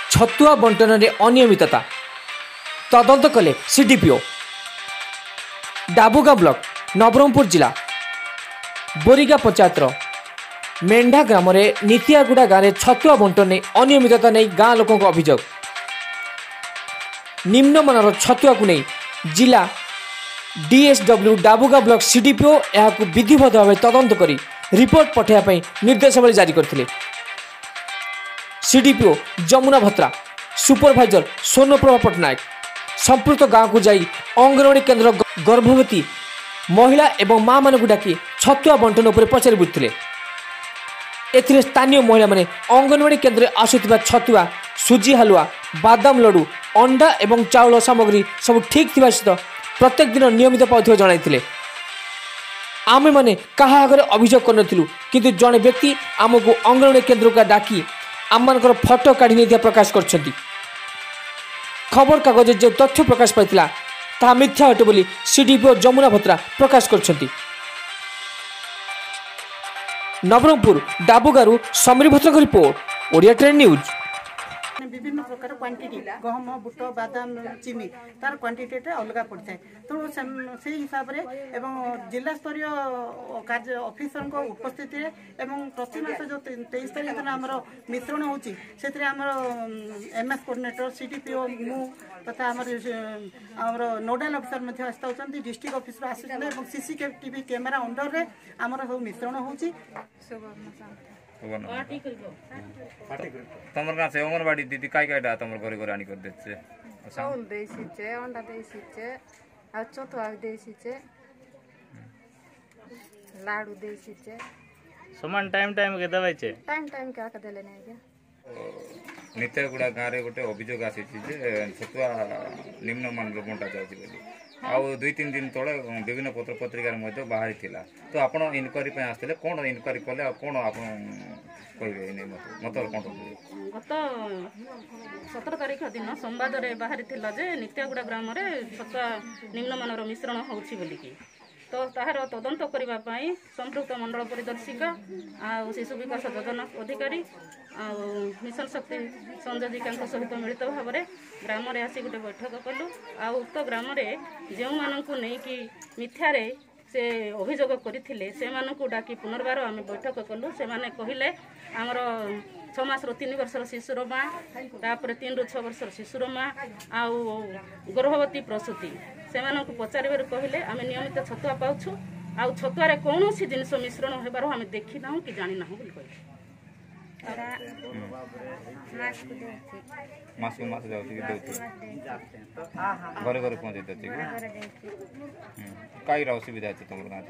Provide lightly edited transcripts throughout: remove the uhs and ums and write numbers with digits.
छतुआ बंटन में अनियमितता तदंत कले सीडीपीओ डाबुगा ब्लॉक नवरंगपुर जिला बोरीगा पंचायत मेंढा ग्राम नीतियागुड़ा गाँव में छतुआ बंटन में अनियमितता नहीं गाँ लोकों अभियोग निम्नमानर छतुआ को नहीं जिला डीएसडब्ल्यू डाबुगा ब्लॉक सीडीपीओ यह विधिवत भाव तदंत कर रिपोर्ट पठाइबा निर्देशावली जारी करथिले। सीडीपीओ जमुना भत्रा सुपरभाइजर स्वर्णप्रभा पट्टनायक संपृक्त गाँव को जाई अंगनवाड़ी केन्द्र गर्भवती महिला एवं माँ मान डाकी छतुआ बंटन उपर पचारि बुझुथिले। एथिरे स्थानीय महिला माने अंगनवाड़ी केन्द्र आसुथिबा छतुआ सुजी हलुआ बादाम लड्डू अंडा एवं चाउल सामग्री सब ठीक थिबा सहित प्रत्येक दिन नियमित पाउथिबा जणाइथिले। आमे माने कहा आगे अभियोग करनथिलु किंतु जड़े व्यक्ति आमको अंगनवाड़ी केन्द्र को डाकी आमर फटो काढ़ी नहीं प्रकाश करछंती। खबर कागज जो तथ्य प्रकाश पाइथिला ता मिथ्या अटे बोली सीडीपीओ जमुना भत्रा प्रकाश करछंती। नवरंगपुर डाबुगारू Samir Bhatra report Odia trend news. विभिन्न प्रकार क्वांटिटी गहम बुट बादाम चीनी तार क्वांटिटी अलग पड़ता है तो से हिसाब से एवं जिला स्तरीय कार्य ऑफिसर उपस्थिति एवं प्रति मास जो 23 तारीख दिन आम मिश्रण होची एमएस कोऑर्डिनेटर सीडीपीओ मु तथा आमर नोडल ऑफिसर आसता डिस्ट्रिक्ट ऑफिसर आसुचंदे एवं सीसीटीवी कैमेरा अंडर रे आमर सब मिश्रण होची। तमर गाँव से अंगनवाड़ी दीदी काय काय तमर घरे घरे आनी कर देछे चाउल देसिचे अंडा देसिचे आ छतुआ देसिचे लाडू देसिचे समान टाइम टाइम के दवाई छे टाइम टाइम के आके देले नै गया। नित्यागुड़ा गाँव रे गोटे अभियोग आसी जे छतुआ निम्न मान रो बंटा जाउछि बोली आउ 2-3 दिन तले विभिन्न पत्र पत्रिका बाहरी थिला तो आपण इनक्वारी पे आस्ते कोन इनक्वारी कले कोन आपण कहबे नै मत कोन गत 17 तारीख दिन संवाद रे बाहरी थिला जे नित्यागुड़ा ग्राम रे छतुआ निम्नमानर मिश्रण होउछि बोली की तो ताहार तदंत करबा पई संपृक्त मंडल परिदर्शिका आ शिशु विकास योजना अधिकारी आ मिशन शक्ति संयोजिका सहित मिलित भाव में ग्राम रे आसी गोटे बैठक कलु आ उक्त ग्राम रे जो मानकु नहीं कि मिथ्यारे से अभियोग करथिले से मानकु डाकी पुनर्बार आम बैठक कलु से माने कहिले आमर 6 मास 3 वर्षर शिशुर माँ तापर 3 ରୁ 6 वर्षर शिशुर माँ आउ गर्भवती प्रसूति से पचारे कहले आम नियमित छतुआ पाउछु आउ छतुआ कौन सी जिनस मिश्रण होबार आम देखी ना कि जानी ना बोली कहले मास मास जाउछि घरे घरे पहुंचे दछि काई असुविधा अछि तमर गाँव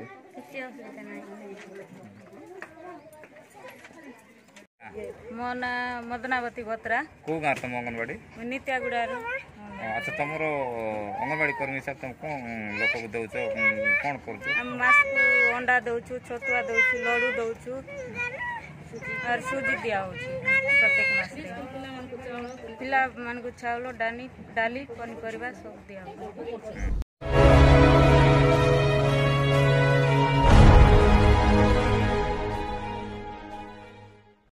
मो ना मदनावती भत्रा को गाँव तुम अंगनवाड़ी नित्यागुड़ा। अच्छा तुमर अंगनवाड़ी कर्मी साहब तुम कौन लोक को दौच कौन कर मास को अंडा दौचु छतुआ दौचु लड्डू दौचु और सूजी दिया प्रत्येक मास पिला मान को चाउल डाली पनीपरिया सब दिया।